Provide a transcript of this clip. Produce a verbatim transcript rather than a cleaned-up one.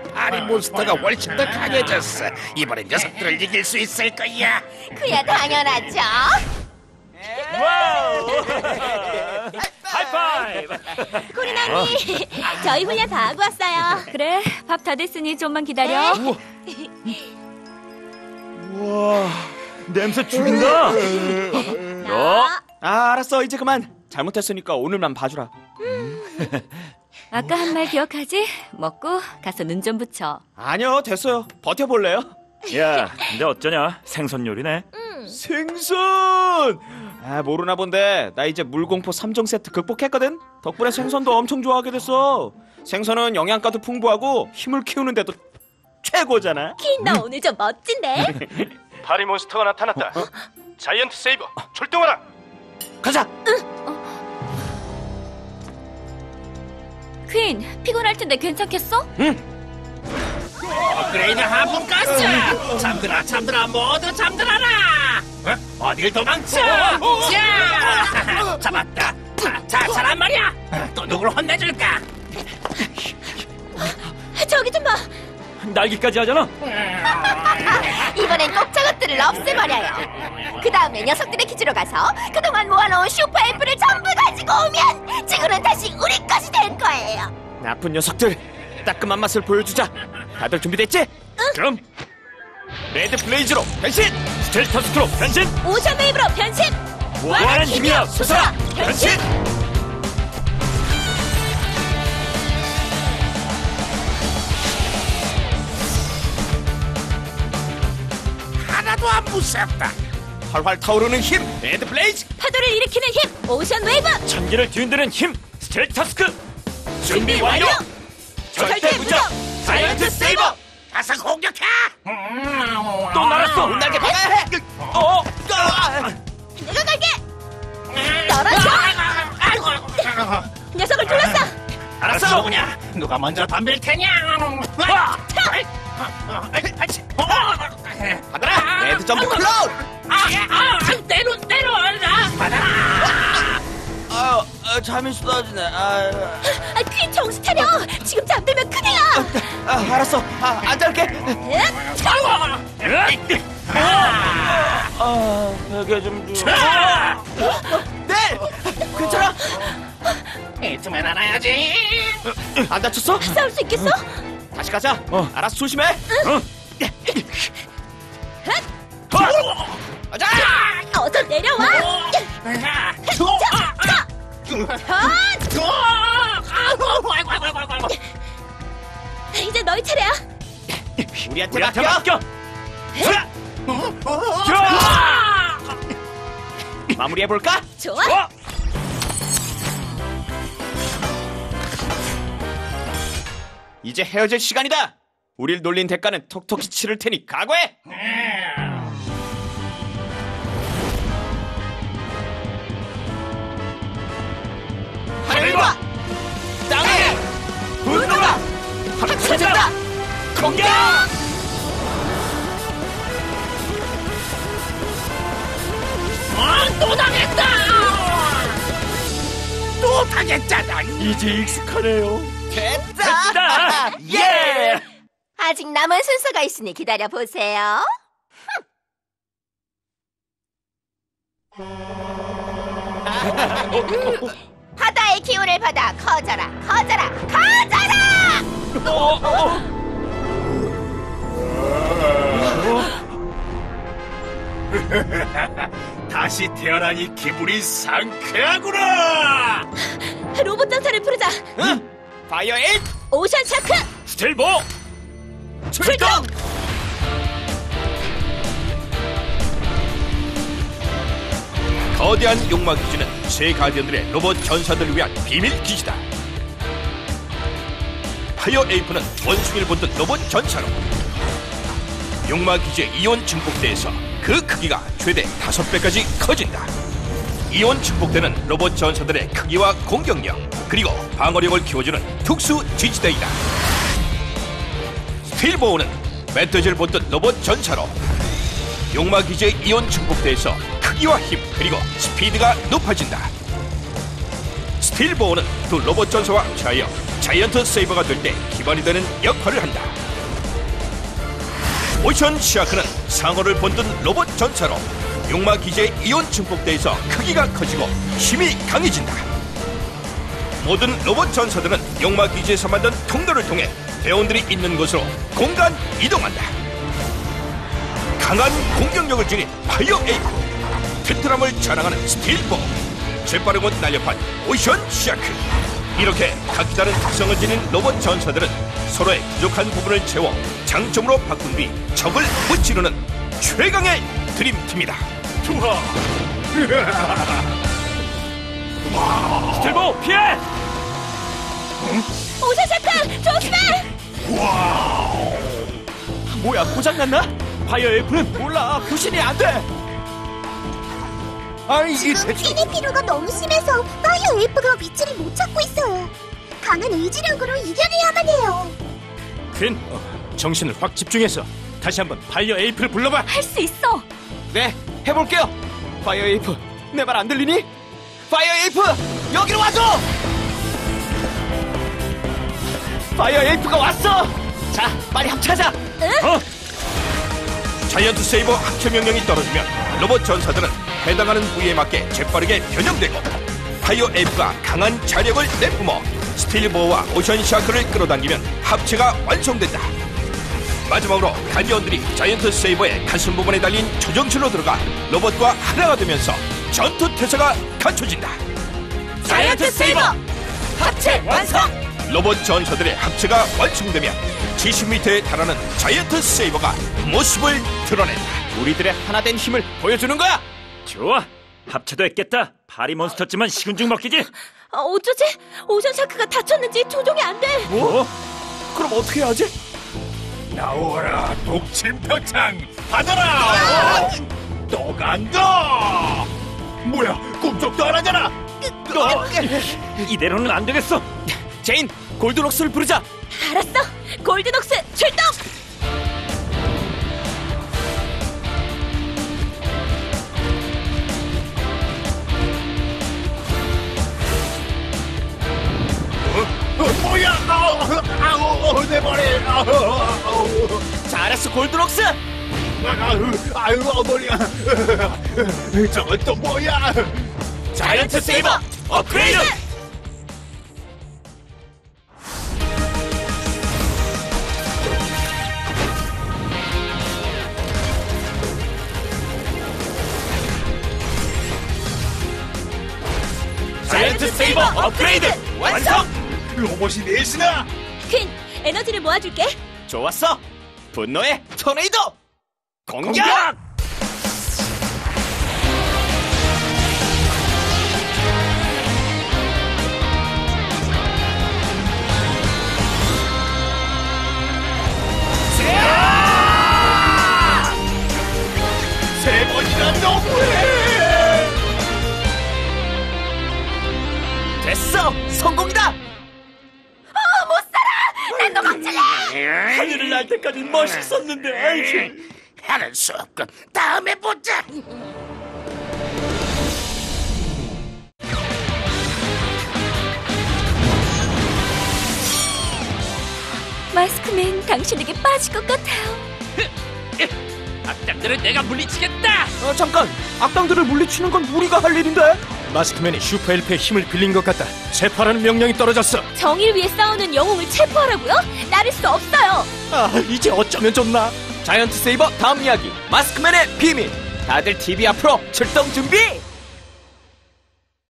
파리 몬스터가 훨씬 더 강해졌어. 이번엔 녀석들을 이길 수 있을 거야. 그야 당연하죠. 와우! 하이파이브! 코린 언니, 저희 훈련 다 하고 왔어요. 그래, 밥 다 됐으니 좀만 기다려. 우와, 냄새 죽인다. 너? 아, 알았어. 이제 그만. 잘못했으니까 오늘만 봐주라. 아까 한 말 기억하지? 먹고 가서 눈 좀 붙여. 아니요, 됐어요. 버텨볼래요? 야, 근데 어쩌냐? 생선 요리네. 생선! 아, 모르나 본데 나 이제 물공포 삼 종 세트 극복했거든? 덕분에 생선도 엄청 좋아하게 됐어. 생선은 영양가도 풍부하고 힘을 키우는데도 최고잖아. 퀸, 너 오늘 좀 멋진데? 파리 몬스터가 나타났다. 어? 자이언트 세이버, 출동하라! 가자! 퀸, 피곤할 텐데 괜찮겠어? 업그레이드 하품 가스. 잠들아 잠들아 모두 잠들어라. 어? 어딜 도망쳐? 자, 잡았다. 자, 자, 잘한 말이야. 또 누굴 혼내줄까? 저기 좀 봐. 날개까지 하잖아. 이번엔 꼭 저것들을 없애버려요. 그 다음에 녀석들의 기지로 가서 그동안 모아놓은 슈퍼 앰플을 전부 가지고 오면 지구는 다시 우리 것이 될 거예요. 나쁜 녀석들, 따끔한 맛을 보여주자. 다들 준비됐지? 응. 그럼 레드 블레이즈로 변신! 스텔타스크로 변신! 오션 웨이브로 변신! 무한한 힘이야 솟아라! 변신! 하나도 안 무섭다. 활활 타오르는 힘, 레드 블레이즈! 파도를 일으키는 힘, 오션 웨이브! 천기를 뒤흔드는 힘, 스텔타스크! 준비 완료! 절대 무적, 자이언트 세이버! 가서 공격해. 또 날았어! 날개 박아야 해! 어! 내가 갈게! 떨어져! 녀석을 둘러싸! 알았어. 누구냐? 누가 먼저 덤빌 테냐? 와! 받아라! 레드 점프 클라우드! 아, 아, 때로 때려라. 받아라. 아유, 아, 잠이 쏟아지네. 아, 아, 퀸 정신 차려! 지금 잠들면 큰일이야! 아, 알았어. 아, 앉아올게. 아, 베개 좀 줘. 네! 괜찮아? 있으면 안아야지. 안 다쳤어? 싸울 수 있겠어? 다시 가자. 어. 알았어, 조심해. 어? 가자! 어서 내려와! 자, 자! 이제 너희 차례야! 우리한테 우리한테 맡겨. 맡겨! 마무리해볼까? 좋아! 어? 이제 헤어질 시간이다. 우릴 놀린 대가는 톡톡히 치를 테니 각오해. 하늘과 땅의 분노가 합쳐진다. 공격! 아, 또 당했다. 또 당했잖아. 이제 익숙하네요. 됐다. 됐다. 예! 아직 남은 순서가 있으니 기다려보세요. 바다의 기운을 받아 커져라, 커져라, 커져라! 어, 어. 다시 태어나니 기분이 상쾌하구나. 로봇 전사를 부르자. 응? 파이어 에잇! 오션 샤크 스텔보! 출동! 거대한 용마 기지는 새 가디언들의 로봇 전사들을 위한 비밀 기지다. 파이어 에이프는 원숭이를 본뜬 로봇 전사로 용마 기지의 이온 증폭대에서 그 크기가 최대 다섯 배까지 커진다. 이온 증폭대는 로봇 전사들의 크기와 공격력 그리고 방어력을 키워주는 특수 지지대이다. 스틸보우는 멧돼지를 본뜬 로봇 전사로 용마 기지의 이온 증폭대에서 크기와 힘 그리고 스피드가 높아진다. 스틸보우는 두 로봇 전사와 좌여 자이언트 세이버가 될 때 기반이 되는 역할을 한다. 오션 시아크는 상어를 본뜬 로봇 전차로 용마 기지의 이온 증폭대에서 크기가 커지고 힘이 강해진다. 모든 로봇 전사들은 용마 기지에서 만든 통로를 통해 대원들이 있는 곳으로 공간 이동한다. 강한 공격력을 지닌 파이어 에이프, 튼튼함을 자랑하는 스틸보, 재빠르고 날렵한 오션 시아크. 이렇게 각기 다른 특성을 지닌 로봇 전사들은 서로의 부족한 부분을 채워 장점으로 바꾼 뒤 적을 무찌르는 최강의 드림팀이다. 좋아. 스틸보 피해! 오션 샤크 조심해! 뭐야, 고장났나? 파이어 에이프는 몰라, 교신이 안 돼. 아이 이 새끼. 퀸의 피로가 너무 심해서 파이어 에이프가 위치를 못 찾고 있어요. 강한 의지력으로 이겨내야만 해요. 퀸, 정신을 확 집중해서 다시 한번 파이어 에이프를 불러봐. 할 수 있어. 네, 해볼게요. 파이어 에이프, 내 말 안 들리니? 파이어 에이프, 여기로 와줘! 파이어 에이프가 왔어! 자, 빨리 합체하자! 어? 자이언트 세이버 합체 명령이 떨어지면 로봇 전사들은 해당하는 부위에 맞게 재빠르게 변형되고 파이어 에이프가 강한 자력을 내뿜어 스틸보어와 오션 샤크를 끌어당기면 합체가 완성된다. 마지막으로 가디언들이 자이언트 세이버의 가슴 부분에 달린 조정실로 들어가 로봇과 하나가 되면서 전투 태세가 갖춰진다. 자이언트 세이버 합체 완성! 로봇 전사들의 합체가 완성되면 칠십 미터에 달하는 자이언트 세이버가 모습을 드러낸다. 우리들의 하나된 힘을 보여주는 거야! 좋아. 합체도 했겠다. 파리 몬스터지만 식은 죽 먹기지. 어, 어쩌지? 오션 샤크가 다쳤는지 조종이 안 돼. 뭐? 그럼 어떻게 해야지? 나오라 독침표창 받아라. 또 간다. 뭐야 꿈쩍도 안 하잖아. 너 이대로는 안 되겠어. 제인, 골드록스를 부르자! 알았어. 골든옥스 출동! 어, 뭐야 아우 아우 내 머리 아우 잘했어, 골드록스! 아우 아유 어머니야. 저건 또 뭐야. 자이언트 세이버 업그레이드! 자이언트 세이버 업그레이드 완성! 로봇이 넷이나. 퀸, 에너지를 모아줄게. 좋았어! 분노의 토네이도! 공격! 공격! 세 번이나 너무해. 됐어! 성공이다! 어, 못 살아! 난 도망칠래! 하늘을 날 때까지 멋있었는데. 하는 수 없군. 다음에 보자. 마스크맨, 당신에게 빠질 것 같아요. 악당들을 내가 물리치겠다. 어, 잠깐! 악당들을 물리치는 건 우리가 할 일인데? 마스크맨이 슈퍼엘프의 힘을 빌린 것 같다. 체포하라는 명령이 떨어졌어. 정의를 위해 싸우는 영웅을 체포하라고요? 나를 수 없어요. 아, 이제 어쩌면 좋나? 자이언트 세이버 다음 이야기, 마스크맨의 비밀! 다들 티비 앞으로 출동 준비!